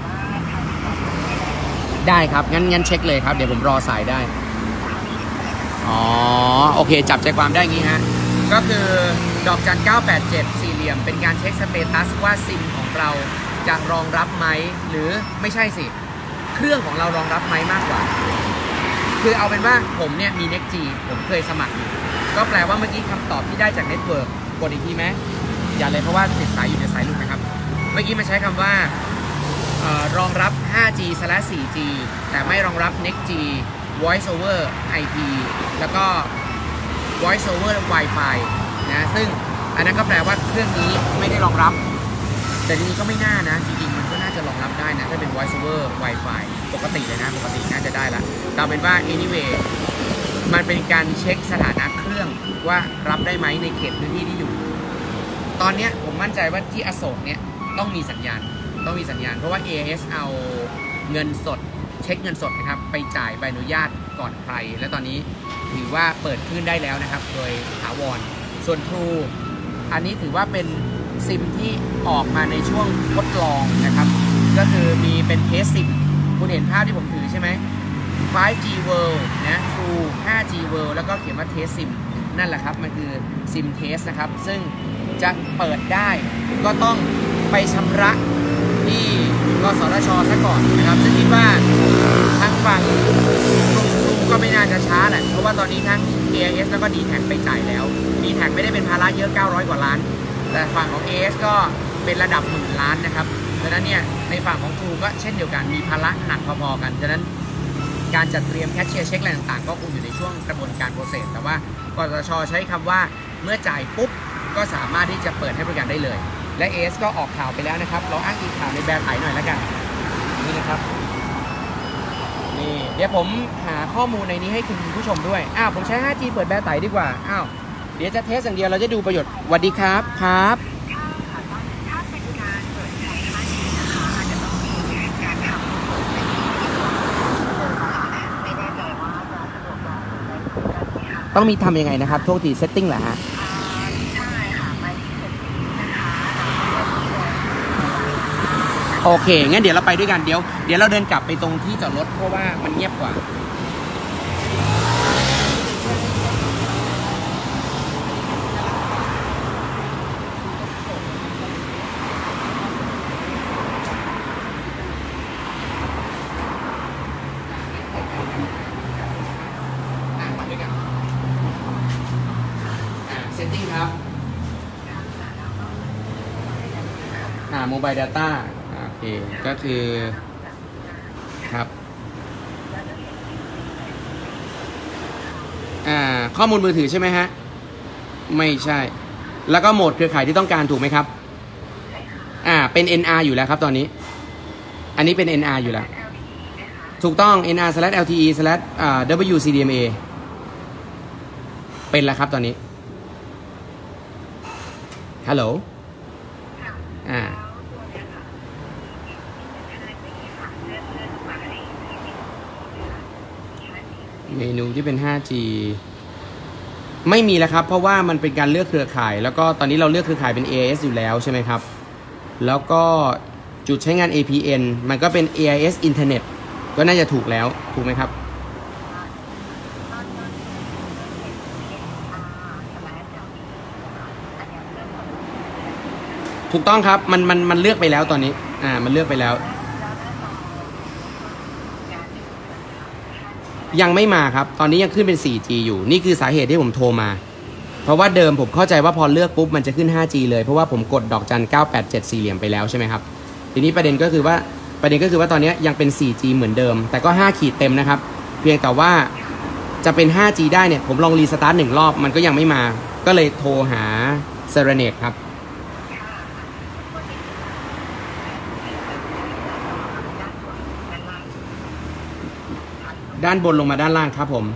ได้ครับงั้นงั้นเช็คเลยครับเดี๋ยวผมรอสายได้อ๋อโอเคจับใจความได้อย่างงี้ฮะก็คือดอกจันเก้าแปดเจ็ดสี่เหลี่ยมเป็นการเช็คสเตตัสว่าซิมของเราจะรองรับไหมหรือไม่ใช่สิเครื่องของเรารองรับไหมมากกว่าคือเอาเป็นว่าผมเนี่ยมี เน็ก จี ผมเคยสมัครอยู่ก็แปลว่าเมื่อกี้คำตอบที่ได้จากเน็ตเวิร์กกดอีกทีไหมอย่าเลยเพราะว่าติดสายอยู่ในสายหลุดนะครับเมื่อกี้มันใช้คำว่ารองรับ ห้าจี โฟร์จี แต่ไม่รองรับ เน็ก จี Voice over ไอ พี แล้วก็ Voice over Wi-Fi นะซึ่งอันนั้นก็แปลว่าเครื่องนี้ไม่ได้รองรับแต่ทีนี้ก็ไม่น่านะจริงๆมันก็น่าจะรองรับได้นะถ้าเป็น Voice over Wi-Fi ปกติเลยนะปกติน่าจะได้ละแต่เป็นว่า anyway มันเป็นการเช็คสถานะเครื่องว่ารับได้ไหมในเขตพื้นที่ที่อยู่ตอนนี้ผมมั่นใจว่าที่อโศกเนี่ยต้องมีสัญญาณต้องมีสัญญาณเพราะว่า เอ เอส เอาเงินสดเช็คเงินสดนะครับไปจ่ายใบอนุญาตก่อนใครและตอนนี้ถือว่าเปิดขึ้นได้แล้วนะครับโดยถาวรส่วน True อันนี้ถือว่าเป็นซิมที่ออกมาในช่วงทดลองนะครับก็คือมีเป็นเทสซิมคุณเห็นภาพที่ผมถือใช่ไหม ไฟว์จี World นะ True ห้าจี World แล้วก็เขียนว่าเทสซิมนั่นแหละครับมันคือซิมเทสนะครับซึ่งจะเปิดได้ก็ต้องไปชำระที่กสทช.ซะก่อนนะครับซึ่งคิดว่าทางฝั่งก็ไม่น่าจะช้าแหละเพราะว่าตอนนี้ทั้ง เอ เอส แล้วก็ ดี แท็ก ไปจ่ายแล้ว ดี แท็ก ไม่ได้เป็นภาระเยอะเก้าร้อยกว่าล้านแต่ฝั่งของ เอ เอส ก็เป็นระดับหมื่นล้านนะครับดังนั้นเนี่ยในฝั่งของ True ก็เช่นเดียวกันมีภาระหนักพอๆกันฉะนั้นการจัดเตรียมแคชเชียร์เช็คอะไรต่างๆก็คงอยู่ในช่วงกระบวนการโปรเซสแต่ว่ากสทช.ใช้คำว่าเมื่อจ่ายปุ๊บก็สามารถที่จะเปิดให้บริการได้เลยและ เอ เอส ก็ออกข่าวไปแล้วนะครับเราอ้างอิงข่าวในแบรนด์ไถหน่อยแล้วกันนี่นะครับนี่เดี๋ยวผมหาข้อมูลในนี้ให้คุณผู้ชมด้วยอ้าวผมใช้ ห้าจี เปิดแบรนด์ไถดีกว่าอ้าวเดี๋ยวจะเทสอย่างเดียวเราจะดูประโยชน์สวัสดีครับครับถ้าเป็นการเปิดใช้ ห้าจี นะคะอาจจะต้องมีการทำไม่แน่ใจว่าจะสะดวกลองในการที่ค่ะต้องมีทำยังไงนะครับโทษทีเซตติ้งเหรอฮะโอเคงั้นเดี๋ยวเราไปด้วยกันเดี๋ยวเดี๋ยวเราเดินกลับไปตรงที่จอดรถเพราะว่ามันเงียบกว่าเซตติ้งครับอ่าโมบาย Dataโอเคก็คือครับอ่าข้อมูลมือถือใช่ไหมฮะไม่ใช่แล้วก็โหมดเครือข่ายที่ต้องการถูกไหมครับอ่าเป็น เอ็น อาร์ อยู่แล้วครับตอนนี้อันนี้เป็น เอ็น อาร์ อยู่แล้วถูกต้อง เอ็น อาร์ แอล ที อี อ่า ดับเบิลยู ซี ดี เอ็ม เอ เป็นแล้วครับตอนนี้ฮัลโหลอ่าเมนูที่เป็น ห้าจีไม่มีแล้วครับเพราะว่ามันเป็นการเลือกเครือข่ายแล้วก็ตอนนี้เราเลือกเครือข่ายเป็น เอ เอ เอส อยู่แล้วใช่ไหมครับแล้วก็จุดใช้งาน เอ พี เอ็น มันก็เป็น เอ ไอ เอส Internet ก็น่าจะถูกแล้วถูกไหมครับถูกต้องครับมันมันมันเลือกไปแล้วตอนนี้อ่ามันเลือกไปแล้วยังไม่มาครับตอนนี้ยังขึ้นเป็น โฟร์จี อยู่นี่คือสาเหตุที่ผมโทรมาเพราะว่าเดิมผมเข้าใจว่าพอเลือกปุ๊บมันจะขึ้น ห้าจี เลยเพราะว่าผมกดดอกจันเก้าแปดเจ็ดสี่เหลี่ยมไปแล้วใช่ไหมครับทีนี้ประเด็นก็คือว่าประเด็นก็คือว่าตอนนี้ยังเป็น โฟร์จี เหมือนเดิมแต่ก็ห้าขีดเต็มนะครับเพียงแต่ว่าจะเป็น ห้าจี ได้เนี่ยผมลองรีสตาร์ทหนึ่งรอบมันก็ยังไม่มาก็เลยโทรหา Serenade ครับด้านบนลงมาด้านล่างครับผม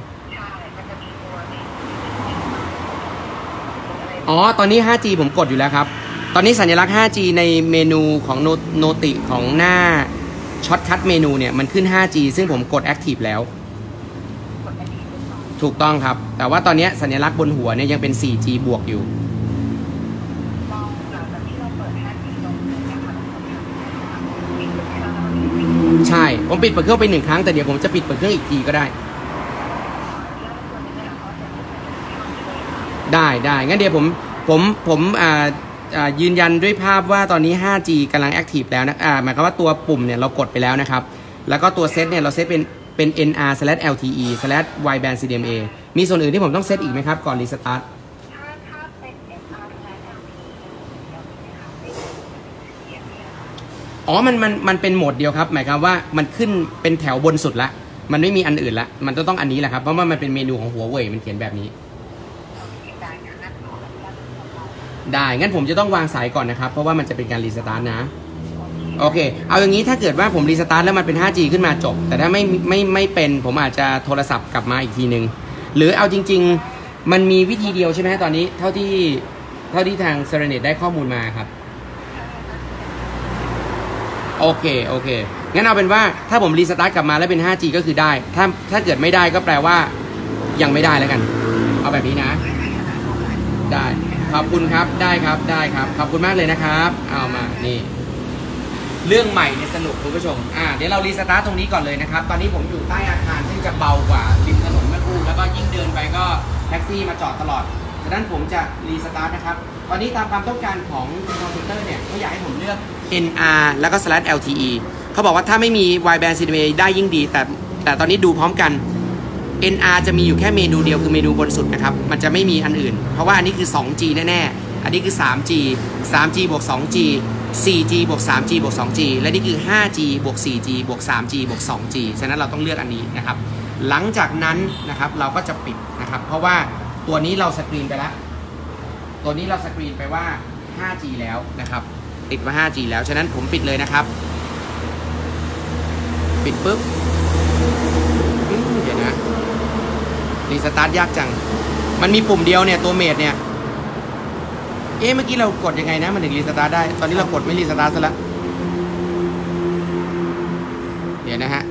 อ๋อตอนนี้ ห้าจี ผมกดอยู่แล้วครับตอนนี้สัญลักษณ์ ห้าจี ในเมนูของโนติของหน้าช็อตคัทเมนูเนี่ยมันขึ้น ห้าจี ซึ่งผมกด Active แล้วถูกต้องครับแต่ว่าตอนนี้สัญลักษณ์บนหัวเนี่ยยังเป็น โฟร์จี บวกอยู่ใช่ผมปิดเปิดเครื่องไปหนึ่งครั้งแต่เดี๋ยวผมจะปิดเปิดเครื่องอีกทีก็ได้ได้ได้งั้นเดี๋ยวผมผมผมอ่าอ่ายืนยันด้วยภาพว่าตอนนี้ ห้าจี กำลัง Active แล้วนะอ่าหมายความว่าตัวปุ่มเนี่ยเรากดไปแล้วนะครับแล้วก็ตัวเซตเนี่ยเราเซตเป็นเป็น เอ็น อาร์ แอล ที อี Wideband ซี ดี เอ็ม เอ มีส่วนอื่นที่ผมต้องเซตอีกไหมครับก่อนรีสตาร์ทอ๋อมันมันมันเป็นโหมดเดียวครับหมายความว่ามันขึ้นเป็นแถวบนสุดละมันไม่มีอันอื่นละมันต้องต้องอันนี้แหละครับเพราะว่ามันเป็นเมนูของหัวเว่ยมันเขียนแบบนี้ได้งั้นผมจะต้องวางสายก่อนนะครับเพราะว่ามันจะเป็นการรีสตาร์ทนะโอเคเอาอย่างนี้ถ้าเกิดว่าผมรีสตาร์ทแล้วมันเป็น ห้าจี ขึ้นมาจบแต่ถ้าไม่ไม่ไม่เป็นผมอาจจะโทรศัพท์กลับมาอีกทีนึงหรือเอาจริงๆมันมีวิธีเดียวใช่ไหมตอนนี้เท่าที่เท่าที่ทาง Serenade ได้ข้อมูลมาครับโอเคโอเคงั้นเอาเป็นว่าถ้าผมรีสตาร์ทกลับมาแล้วเป็น ห้าจี ก็คือได้ถ้าถ้าเกิดไม่ได้ก็แปลว่ายังไม่ได้แล้วกันเอาแบบนี้นะได้ขอบคุณครับได้ครับได้ครับขอบคุณมากเลยนะครับเอามานี่เรื่องใหม่เนี่ยสนุกคุณผู้ชมอ่าเดี๋ยวเรารีสตาร์ทตรงนี้ก่อนเลยนะครับตอนนี้ผมอยู่ใต้อาคารซึ่งจะเบากว่าริมถนนเมื่อคู่แล้วก็ยิ่งเดินไปก็แท็กซี่มาจอดตลอดฉะนั้นผมจะรีสตาร์ทนะครับตอนนี้ตามความต้องการของคอมพิวเตอร์เนี่ยเขาอยากให้ผมเลือก เอ็น อาร์ แล้วก็ แอล ที อี เขาบอกว่าถ้าไม่มี Wideband ซี ดี เอ็ม เอ ได้ยิ่งดีแต่แต่ตอนนี้ดูพร้อมกัน เอ็น อาร์ จะมีอยู่แค่เมนูเดียวคือเมนูบนสุดนะครับมันจะไม่มีอันอื่นเพราะว่าอันนี้คือ ทูจี แน่ๆอันนี้คือ ทรีจี ทรีจี บวก ทูจี โฟร์จี บวก ทรีจี บวก ทูจี และนี่คือ ห้าจี บวก โฟร์จี บวก ทรีจี บวก ทูจี ฉะนั้นเราต้องเลือกอันนี้นะครับหลังจากนั้นนะครับเราก็จะปิดนะครับเพราะว่าตัวนี้เราสกรีนไปแล้วตัวนี้เราสกรีนไปว่า ห้าจี แล้วนะครับติดว่า ห้าจี แล้วฉะนั้นผมปิดเลยนะครับปิดปุ๊บเดี๋ยวนะรีสตาร์ทยากจังมันมีปุ่มเดียวเนี่ยตัวเมดเนี่ยเอ๊ะเมื่อกี้เรากดยังไงนะมันถึงรีสตาร์ทได้ตอนนี้เรากดไม่รีสตาร์ทซะแล้วเดี๋ยวนะฮะ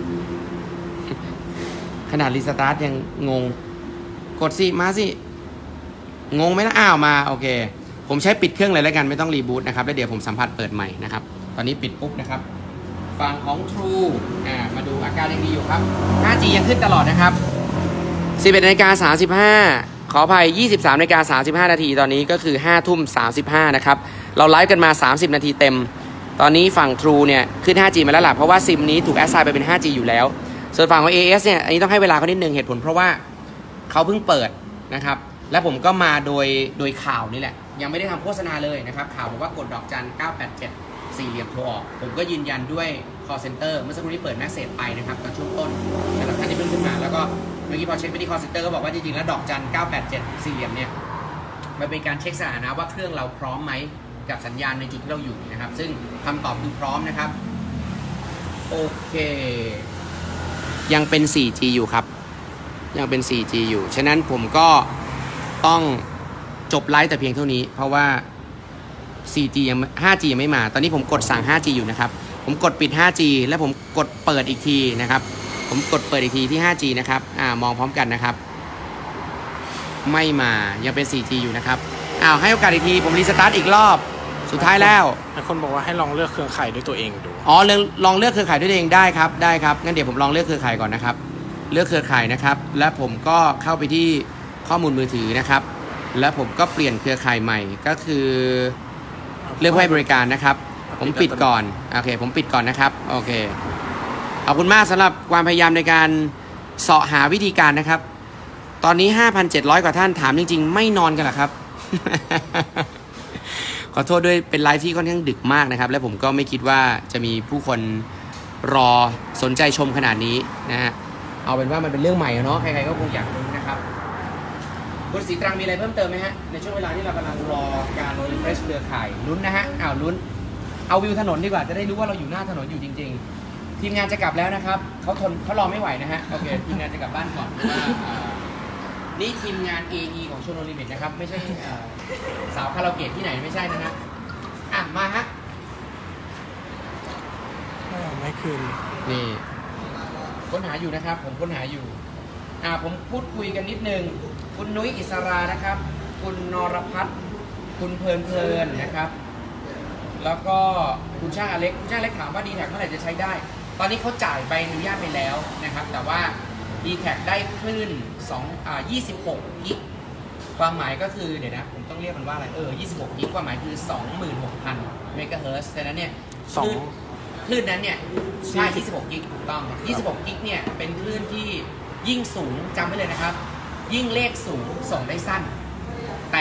ขนาดรีสตาร์ทยังงงกดสิมาสิงงไหมนะอ้าวมาโอเคผมใช้ปิดเครื่องเลยแล้วกันไม่ต้องรีบูตนะครับแล้วเดี๋ยวผมสัมผัสเปิดใหม่นะครับตอนนี้ปิดปุ๊บนะครับฝั่งของ True อ่ามาดูอาการยังดีอยู่ครับ ห้าจี ยังขึ้นตลอดนะครับ สิบเอ็ดนาฬิกาสามสิบห้า ขออภัย ยี่สิบสามนาฬิกาสามสิบห้านาทีตอนนี้ก็คือ ห้าทุ่มสามสิบห้า นะครับเราไลฟ์กันมาสามสิบนาทีเต็มตอนนี้ฝั่ง True เนี่ยขึ้น ห้าจี มาแล้วล่ะเพราะว่าซิมนี้ถูกแอสไซน์ไปเป็น ห้าจี อยู่แล้วส่วนฝั่งของ เอ เอส เนี่ยอันนี้ต้องให้เวลาเขานิดนึงเหตุผลเพราะว่าเขาเพิ่งเปิดนะครับและผมก็มาโดยโดยข่าวนี่แหละยังไม่ได้ทำโฆษณาเลยนะครับข่าวบอกว่ากดดอกจันเก้าแปดเจ็ดสี่เหลี่ยมโทรออกผมก็ยืนยันด้วย call center เมื่อสักครู่นี้เปิดแมสเซจไปนะครับตอนช่วงต้นสำหรับท่านที่เพิ่งขึ้นมาแล้วก็เมื่อกี้พอเช็คไปที่ call center ก็บอกว่าจริงๆแล้วดอกจันเก้าแปดเจ็ดสี่เหลี่ยมเนี่ยมันเป็นการเช็คสถานะว่าเครื่องเราพร้อมไหมกับสัญญาณในจุดที่เราอยู่นะครับซึ่งคำตอบคือพร้อมนะครับโอเคยังเป็น โฟร์จี อยู่ครับยังเป็น โฟร์จี อยู่ฉะนั้นผมก็ต้องจบไลฟ์แต่เพียงเท่านี้เพราะว่า โฟร์จี ยัง ห้าจี ยังไม่มาตอนนี้ผมกดสั่ง ห้าจี อยู่นะครับผมกดปิด ห้าจี แล้วผมกดเปิดอีกทีนะครับผมกดเปิดอีกทีที่ ห้าจี นะครับอ่ามองพร้อมกันนะครับไม่มายังเป็น โฟร์จี อยู่นะครับอ้าวให้โอกาสอีกทีผมรีสตาร์ทอีกรอบสุดท้ายแล้วบางคนบอกว่าให้ลองเลือกเครือข่ายด้วยตัวเองดูอ๋อลองลองเลือกเครือข่ายด้วยตัวเองได้ครับได้ครับงั้นเดี๋ยวผมลองเลือกเครือข่ายก่อนนะครับเลือกเครือข่ายนะครับและผมก็เข้าไปที่ข้อมูลมือถือนะครับแล้วผมก็เปลี่ยนเครือข่ายใหม่ก็คือเลือกให้บริการนะครับผมปิดก่อนโอเคผมปิดก่อนนะครับโอเคขอบคุณมากสำหรับความพยายามในการเสาะหาวิธีการนะครับตอนนี้ ห้าพันเจ็ดร้อย กว่าท่านถามจริงๆไม่นอนกันหรอครับ ขอโทษด้วยเป็นไลฟ์ที่ค่อนข้างดึกมากนะครับและผมก็ไม่คิดว่าจะมีผู้คนรอสนใจชมขนาดนี้นะฮะเอาเป็นว่ามันเป็นเรื่องใหม่เนาะใครๆก็คงอยากรู้นะครับคุณศรีตรังมีอะไรเพิ่มเติมไหมฮะในช่วงเวลาที่เรากำลังรอการรีเฟรชเครือข่ายลุ้นนะฮะอ้าวลุ้นเอาวิวถนนดีกว่าจะได้รู้ว่าเราอยู่หน้าถนนอยู่จริงๆทีมงานจะกลับแล้วนะครับเขาทนเขารอไม่ไหวนะฮะโอเคทีมงานจะกลับบ้านก่อนเพราะว่านี่ทีมงาน เอ อี ของโชโนลิมิตนะครับไม่ใช่สาวคาราโอเกะที่ไหนไม่ใช่นะฮะอ่ะมาฮะไม่คืนนี่ค้นหาอยู่นะครับผมค้นหาอยู่อ่าผมพูดคุยกันนิดนึงคุณนุ้ยอิสรานะครับคุณนรพัฒน์คุณเพลินเพลินนะครับแล้วก็คุณช่างอเล็กคุณช่างอเล็กถามว่า ดี แท็ก เมื่อไหร่จะใช้ได้ตอนนี้เขาจ่ายใบอนุญาตไปแล้วนะครับแต่ว่า ดี แท็ก ได้คลื่น2อ่ายี่สิบหกกิกความหมายก็คือเดี๋ยวนะผมต้องเรียกมันว่าอะไรเออยี่สิบหกกิกความหมายคือ สองหมื่นหกพัน เมกะเฮิรตซ์ฉะนั้นเนี่ยคลื่นคลื่นนั้นเนี่ยใช่ยี่สิบหกกิกถูกต้องยี่สิบหกกิกเนี่ยเป็นคลื่นที่ยิ่งสูงจำไว้เลยนะครับยิ่งเลขสูงส่งได้สั้นแต่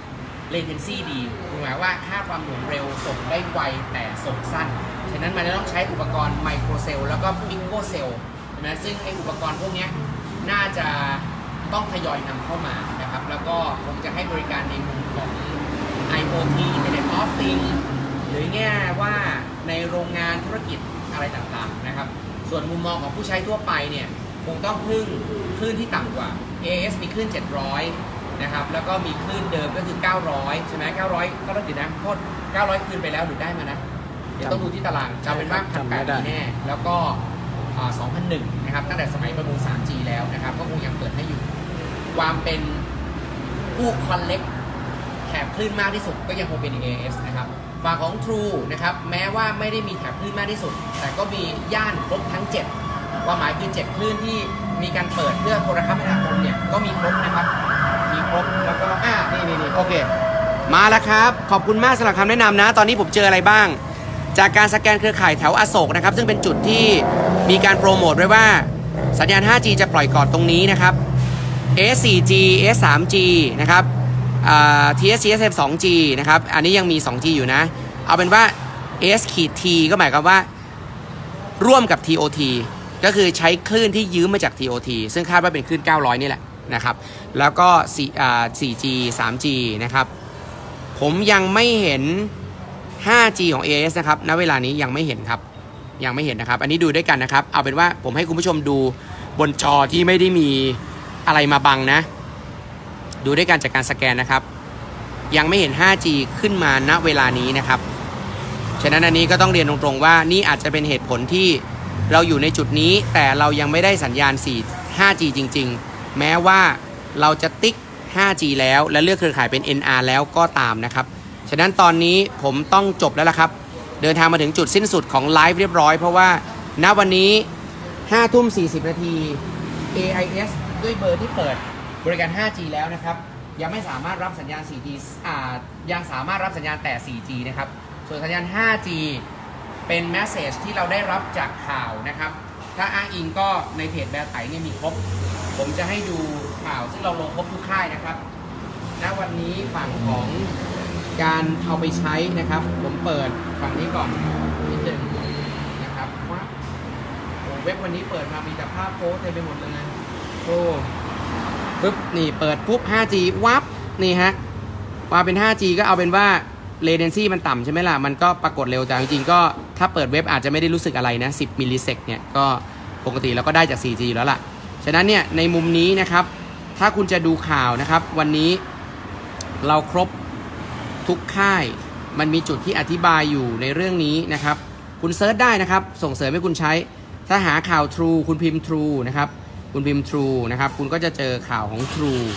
latency ดีหมายว่าค่าความหน่วงเร็วส่งได้ไวแต่ส่งสั้นฉะนั้นมันจะต้องใช้อุปกรณ์ไมโครเซลล์แล้วก็พิกโกเซลล์นะซึ่งไออุปกรณ์พวกนี้น่าจะต้องทยอยนำเข้ามานะครับแล้วก็คงจะให้บริการในมุมของ ไอ โอ ที Internet of Things หรือแง่ว่าในโรงงานธุรกิจอะไรต่างๆนะครับส่วนมุมมองของผู้ใช้ทั่วไปเนี่ยคงต้องพึ่งคลื่นที่ต่ำกว่า เอ เอส มีคลื่นเจ็ดร้อยนะครับแล้วก็มีคลื่นเดิมก็คือเก้าร้อยใช่ไหมเก้าร้อยก็ต้องติดนะโทษเก้าร้อยคืนไปแล้วหรือได้มานะเดี๋ยวต้องดูที่ตารางจะเป็นว่าพันแปดแน่แล้วก็สองพันหนึ่งนะครับตั้งแต่สมัยประมูล ทรี จี แล้วนะครับก็คงยังเปิดให้อยู่ความเป็นผู้คอนเล็กแถบคลื่นมากที่สุดก็ยังคงเป็น เอ เอส นะครับฝั่งของ True นะครับแม้ว่าไม่ได้มีแถบคลื่นมากที่สุดแต่ก็มีย่านครบทั้งเจ็ดความหมายคือเจ็ดคลื่นที่มีการเปิดเพื่อโทรคมนาคมเนี่ยก็มีครบนะครับมีครบแล้วก็อ่านี่นี่นี่โอเคมาแล้วครับขอบคุณมากสำหรับคำแนะนำนะตอนนี้ผมเจออะไรบ้างจากการสแกนเครือข่ายแถวอโศกนะครับซึ่งเป็นจุดที่มีการโปรโมทไว้ว่าสัญญาณ ห้าจี จะปล่อยก่อนตรงนี้นะครับ เอ เอส โฟร์จี เอ เอส ทรี จี นะครับที เอส ซี เอส เอฟ ทู จี นะครับอันนี้ยังมี ทู จี อยู่นะเอาเป็นว่า เอ เอส ที ก็หมายความว่าร่วมกับ ที โอ ที ก็คือใช้คลื่นที่ยืมมาจาก ที โอ ที ซึ่งคาดว่าเป็นคลื่นเก้าร้อยนี่แหละนะครับแล้วก็ โฟร์ จี ทรี จี นะครับผมยังไม่เห็น ห้าจี ของ เอ เอส นะครับณเวลานี้ยังไม่เห็นครับยังไม่เห็นนะครับอันนี้ดูด้วยกันนะครับเอาเป็นว่าผมให้คุณผู้ชมดูบนจอที่ไม่ได้มีอะไรมาบังนะดูด้วยกันจากการสแกนนะครับยังไม่เห็น ห้าจี ขึ้นมาณเวลานี้นะครับฉะนั้นอันนี้ก็ต้องเรียนตรงๆว่านี่อาจจะเป็นเหตุผลที่เราอยู่ในจุดนี้แต่เรายังไม่ได้สัญญาณ ห้าจี จริงๆแม้ว่าเราจะติ๊ก ห้าจี แล้วและเลือกเครือข่ายเป็น เอ็น อาร์ แล้วก็ตามนะครับฉะนั้นตอนนี้ผมต้องจบแล้วล่ะครับเดินทางมาถึงจุดสิ้นสุดของไลฟ์เรียบร้อยเพราะว่าณวันนี้ ห้าทุ่มสี่สิบนาที เอ ไอ เอส ด้วยเบอร์ที่เปิดบริการ ห้าจี แล้วนะครับยังไม่สามารถรับสัญญาณ สี่จี อ่ายังสามารถรับสัญญาณแต่ สี่จี นะครับส่วนสัญญาณ ห้าจี เป็นแมสเซจที่เราได้รับจากข่าวนะครับถ้าอ้างอิงก็ในเพจแบร์ไถเนี่ยมีครบผมจะให้ดูข่าวซึ่งเราลงครบทุกค่ายนะครับณวันนี้ฝั่งของการเอาไปใช้นะครับผมเปิดฝั่งนี้ก่อนนิดนึงนะครับว่าเว็บวันนี้เปิดมามีแต่ภาพโพสเต็มไปหมดเลยนะโอ้ปึ๊บนี่เปิดปุ๊บ ห้าจี วับนี่ฮะมาเป็น ห้าจี ก็เอาเป็นว่า latency มันต่ำใช่ไหมล่ะมันก็ปรากฏเร็วแต่จริงๆก็ถ้าเปิดเว็บอาจจะไม่ได้รู้สึกอะไรนะสิบมิลลิเซกเนี่ยก็ปกติเราก็ได้จาก สี่จี อยู่แล้วล่ะฉะนั้นเนี่ยในมุมนี้นะครับถ้าคุณจะดูข่าวนะครับวันนี้เราครบทุกค่ายมันมีจุดที่อธิบายอยู่ในเรื่องนี้นะครับคุณเซิร์ชได้นะครับส่งเสริมให้คุณใช้ถ้าหาข่าว True คุณพิมพ์ True นะครับคุณพิมพ์ True นะครับคุณก็จะเจอข่าวของ True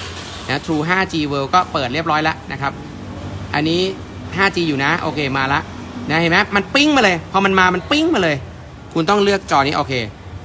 นะ True ไฟว์จี World ก็เปิดเรียบร้อยแล้วนะครับอันนี้ ไฟว์จี อยู่นะโอเคมาละนะเห็นไหมมันปิ้งมาเลยพอมันมามันปิ้งมาเลยคุณต้องเลือกจอนี้โอเค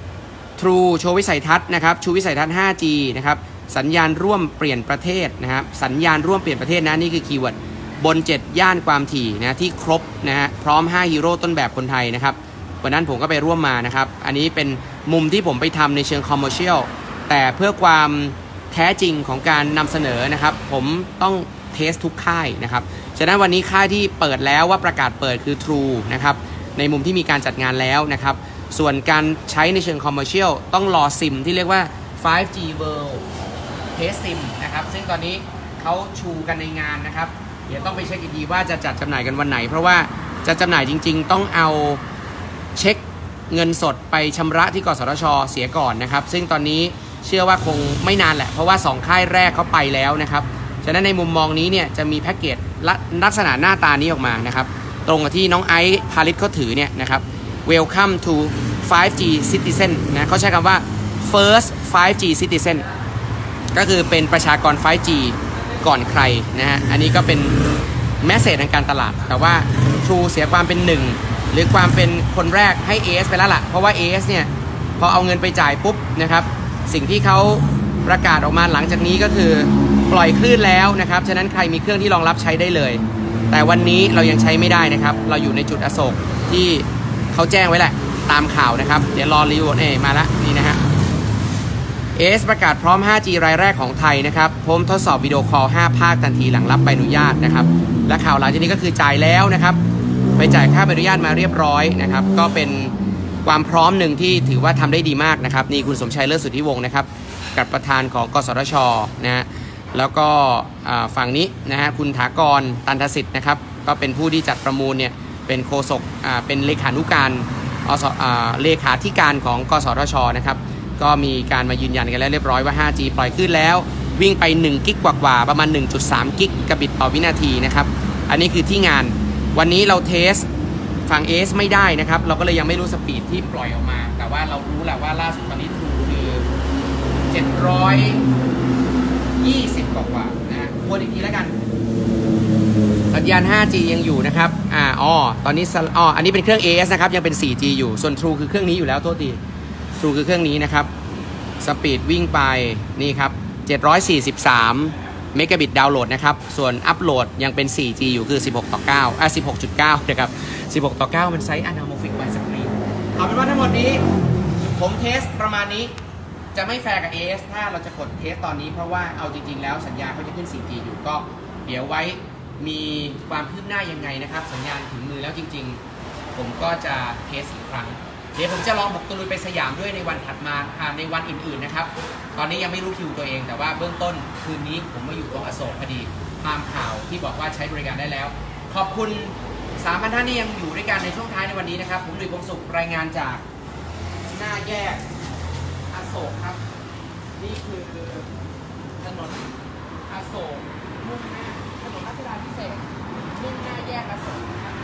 True โชว์วิสัยทัศน์นะครับชูวิสัยทัศน์ ไฟว์จี นะครับสัญญาณร่วมเปลี่ยนประเทศนะครับสัญญาณร่วมเปลี่ยนประเทศนะนี่คือคีย์เวิร์ดบนเจ็ดย่านความถี่นะที่ครบนะฮะพร้อมห้าฮีโร่ต้นแบบคนไทยนะครับวันนั้นผมก็ไปร่วมมานะครับอันนี้เป็นมุมที่ผมไปทำในเชิงคอมเมอร์เชียลแต่เพื่อความแท้จริงของการนำเสนอนะครับผมต้องเทสทุกค่ายนะครับฉะนั้นวันนี้ค่ายที่เปิดแล้วว่าประกาศเปิดคือ True นะครับในมุมที่มีการจัดงานแล้วนะครับส่วนการใช้ในเชิงคอมเมอร์เชียลต้องรอซิมที่เรียกว่า ไฟว์จี World Test Sim นะครับซึ่งตอนนี้เขาชูกันในงานนะครับเดี๋ยวต้องไปเช็คอีกทีว่าจะจัดจำหน่ายกันวันไหนเพราะว่าจะจำหน่ายจริงๆต้องเอาเช็คเงินสดไปชำระที่กสทช.เสียก่อนนะครับซึ่งตอนนี้เชื่อว่าคงไม่นานแหละเพราะว่าสองค่ายแรกเขาไปแล้วนะครับฉะนั้นในมุมมองนี้เนี่ยจะมีแพ็กเกจลักษณะหน้าตานี้ออกมานะครับตรงกับที่น้องไอซ์พาลิสเขาถือเนี่ยนะครับ Welcome to ไฟว์จี Citizen นะเขาใช้คำว่า First ไฟว์จี Citizen ก็คือเป็นประชากร ไฟว์จี ก่อนใครนะฮะอันนี้ก็เป็นแมสเสจทางการตลาดแต่ว่า True เสียความเป็นหนึ่งหรือความเป็นคนแรกให้ เอ เอส ไปแล้วล่ะเพราะว่า เอ เอส เนี่ยพอเอาเงินไปจ่ายปุ๊บนะครับสิ่งที่เขาประกาศออกมาหลังจากนี้ก็คือปล่อยคลื่นแล้วนะครับฉะนั้นใครมีเครื่องที่รองรับใช้ได้เลยแต่วันนี้เรายังใช้ไม่ได้นะครับเราอยู่ในจุดอโศกที่เขาแจ้งไว้แหละตามข่าวนะครับเดี๋ยวรอรีวิวเอมาละนี่นะฮะ เอ เอส ประกาศพร้อม ไฟว์จี รายแรกของไทยนะครับพร้อมทดสอบวิดีโอคอลห้าภาคทันทีหลังรับใบอนุญาตนะครับและข่าวหลังจากนี้ก็คือจ่ายแล้วนะครับไปจ่ายค่าใบอนุญาตมาเรียบร้อยนะครับก็เป็นความพร้อมหนึ่งที่ถือว่าทำได้ดีมากนะครับนี่คุณสมชัยเลิศสุทธิวงศ์นะครับกับประธานของกสทช.นะฮะแล้วก็ฝั่งนี้นะฮะคุณถากรตันทสิทธิ์นะครับก็เป็นผู้ที่จัดประมูลเนี่ยเป็นโฆษกเป็นเลขานุการเลขาธิการของกสทช.นะครับก็มีการมายืนยันกันแล้วเรียบร้อยว่า ไฟว์จี ปล่อยขึ้นแล้ววิ่งไปหนึ่งกิกกว่าๆประมาณ หนึ่งจุดสาม กิกะบิตต่อวินาทีนะครับอันนี้คือที่งานวันนี้เราเทสฝั่ง เอ เอส ไม่ได้นะครับเราก็เลยยังไม่รู้สปีดที่ปล่อยออกมาแต่ว่าเรารู้แหละว่าล่าสุดตอนนี้ True คือเจ็ดร้อยยี่สิบกว่าๆนะฮะวนอีกทีแล้วกันสัญญาณ ไฟว์จี ยังอยู่นะครับอ่าอ๋อตอนนี้อ๋ออันนี้เป็นเครื่อง เอ เอส นะครับยังเป็น โฟร์จี อยู่ส่วน True คือเครื่องนี้อยู่แล้วโทษที True คือเครื่องนี้นะครับสปีดวิ่งไปนี่ครับเจ็ดร้อยสี่สิบสามเมกะบิตดาวน์โหลดนะครับส่วนอัปโหลดยังเป็น โฟร์จี อยู่คือสิบหกต่อเก้าอ่ะสิบหกจุดเก้านะครับสิบหกต่อเก้ามันไซส์ anamorphic widescreen เอาเป็นว่าทั้งหมดนี้ผมเทสประมาณนี้จะไม่แฟร์กับ เอ เอส ถ้าเราจะกดเทสตอนนี้เพราะว่าเอาจริงๆแล้วสัญญาเขาจะขึ้น โฟร์จี อยู่ก็เดี๋ยวไว้มีความคืบหน้ายังไงนะครับสัญญาณถึงมือแล้วจริงๆผมก็จะเทสอีกครั้งเดี๋ยวผมจะลองบุกตะลุยไปสยามด้วยในวันถัดมาในวันอื่นๆนะครับตอนนี้ยังไม่รู้คิวตัวเองแต่ว่าเบื้องต้นคืนนี้ผมมาอยู่ตรงอโศกพอดีตามข่าวที่บอกว่าใช้บริการได้แล้วขอบคุณ สามพัน ท่านที่ยังอยู่ด้วยกันในช่วงท้ายในวันนี้นะครับผมหลุยส์ พงษ์สุขรายงานจากหน้าแยกอโศกครับนี่คือถนนอโศกมุ่งหน้าถนนรัชดาพิเศษกมุ่งหน้าแยกอโศกครับ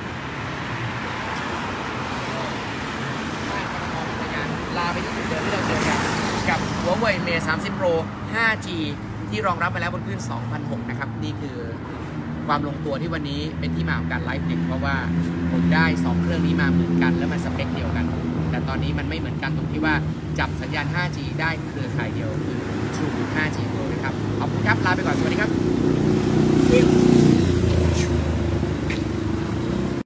ลาไปที่จุดเดิมที่เราเจอกันกับ Huawei Mate สามสิบ Pro ไฟว์จี ที่รองรับไปแล้วบนคลื่น สองพันหก นะครับนี่คือความลงตัวที่วันนี้เป็นที่มาของการไลฟ์เด็กเพราะว่าผมได้สองเครื่องนี้มาเหมือนกันแล้วมันสเปคเดียวกันแต่ตอนนี้มันไม่เหมือนกันตรงที่ว่าจับสัญญาณ ไฟว์จี ได้เครือข่ายเดียวคือ True ไฟว์จี Go นะครับขอบคุณครับลาไปก่อนสวัสดีครับ